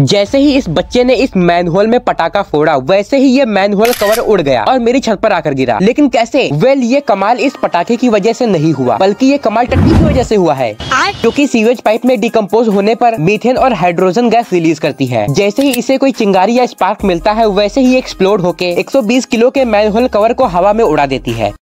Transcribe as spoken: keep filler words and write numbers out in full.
जैसे ही इस बच्चे ने इस मैनहोल में पटाखा फोड़ा वैसे ही ये मैनहोल कवर उड़ गया और मेरी छत पर आकर गिरा। लेकिन कैसे? वेल ये कमाल इस पटाखे की वजह से नहीं हुआ, बल्कि ये कमाल टट्टी की वजह से हुआ है, क्योंकि सीवेज पाइप में डिकम्पोज होने पर मीथेन और हाइड्रोजन गैस रिलीज करती है। जैसे ही इसे कोई चिंगारी या स्पार्क मिलता है वैसे ही एक्सप्लोड होके एक सौ बीस किलो के मैनहोल कवर को हवा में उड़ा देती है।